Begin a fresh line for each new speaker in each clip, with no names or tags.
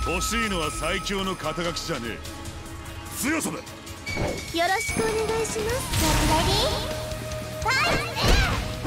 欲しいのは最強の肩書きじゃねえ、強さだ。
よろしくお願いします。レディーファイト。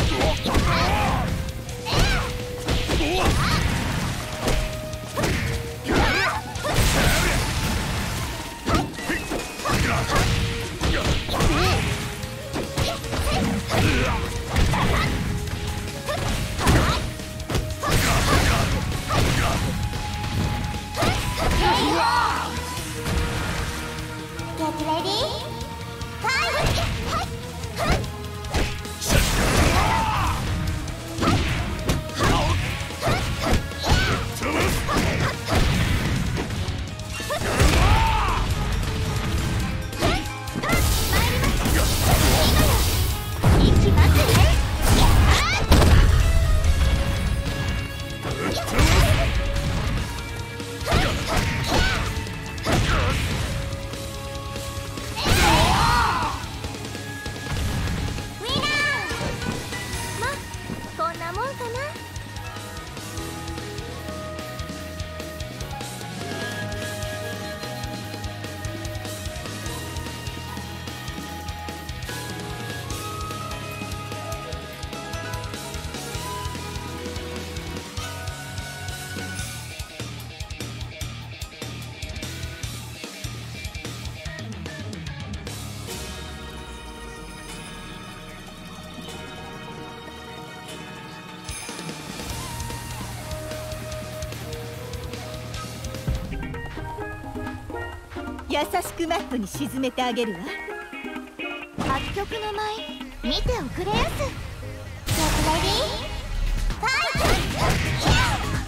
優しくマットに沈めてあげるわ。
8曲の舞見ておくれやす。レディーファイト。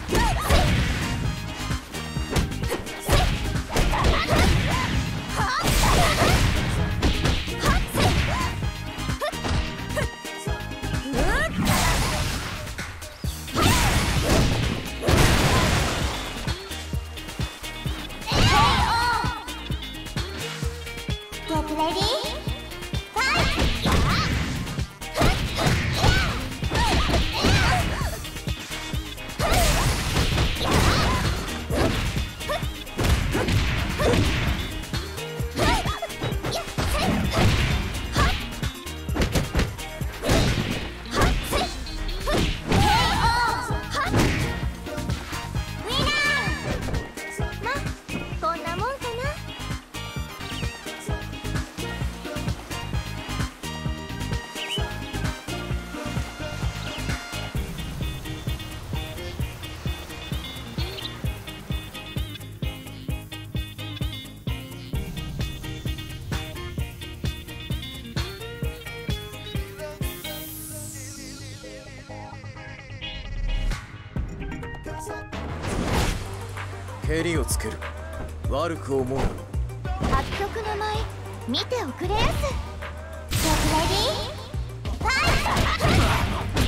蹴りをつける。悪く思うな。
8曲の舞見ておくれやす。レディーファイト。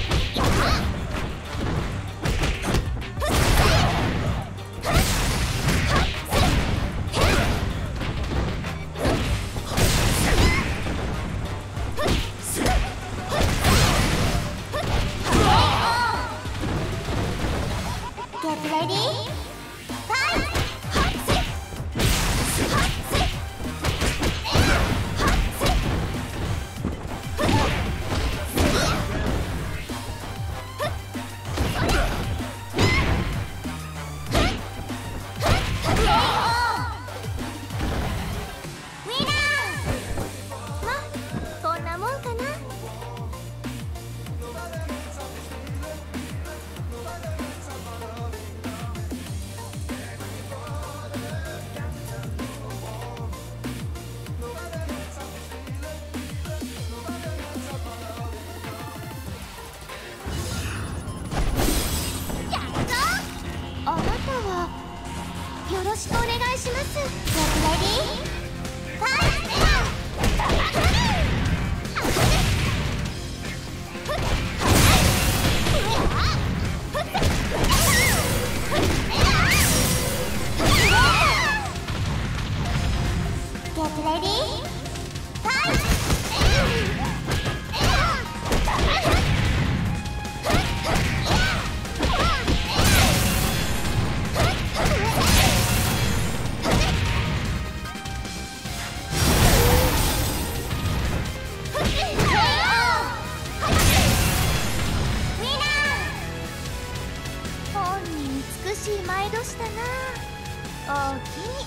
よろしくお願いします。レディーファイト。 美しい毎年だな。おおきに。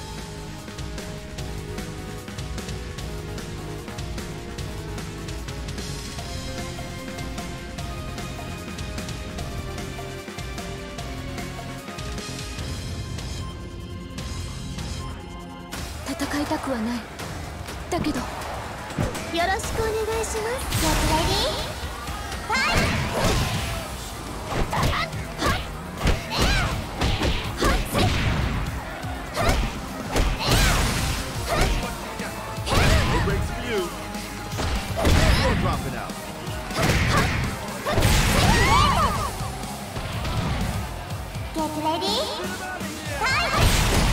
戦いたくはない。だけど
よろしくお願いします。ゲットレディーファイト。Get ready, fight!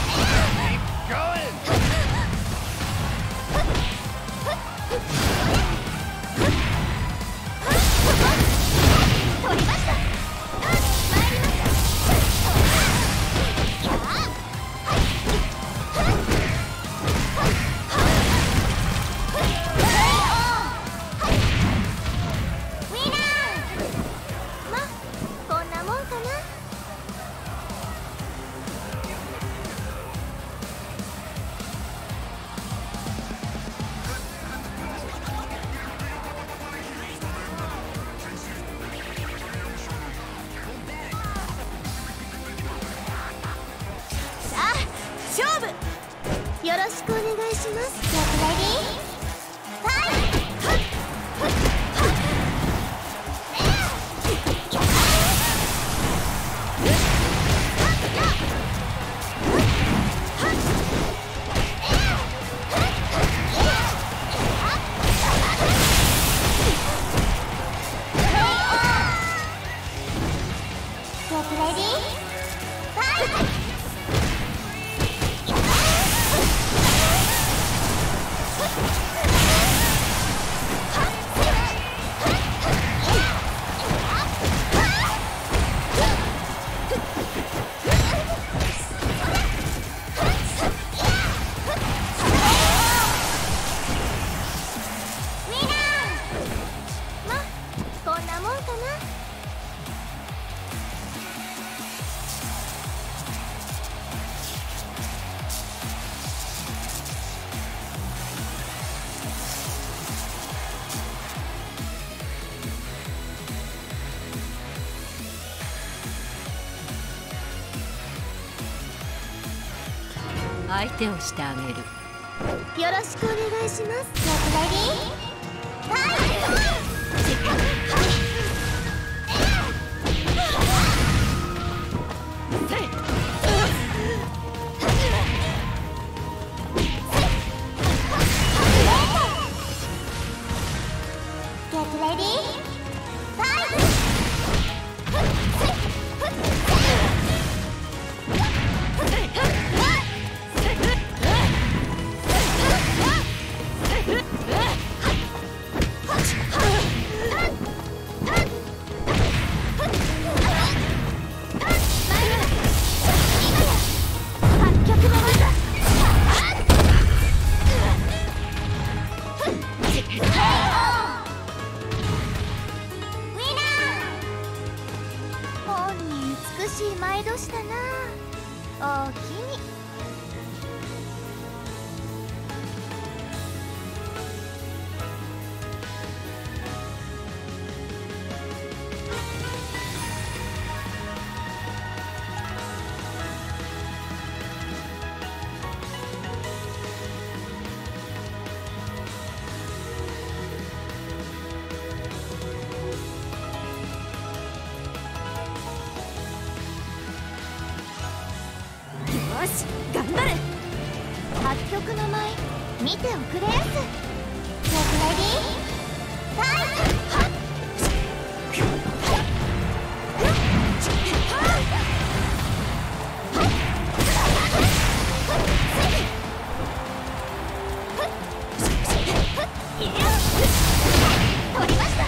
よろしくお願いします。Get ready, fight!
相手をしてあげる。
よろしくお願いします。Get ready, fight! 美しい前年だな。おおきに。
よし、頑張れ。
八極の舞見ておくれやす。Get ready, fight! 取りました。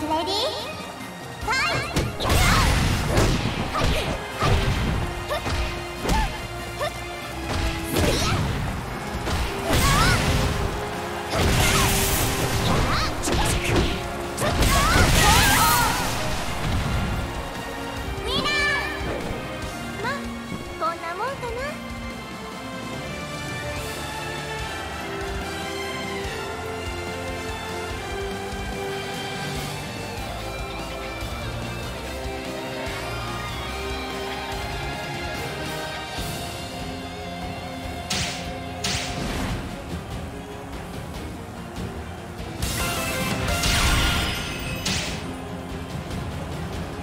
レディー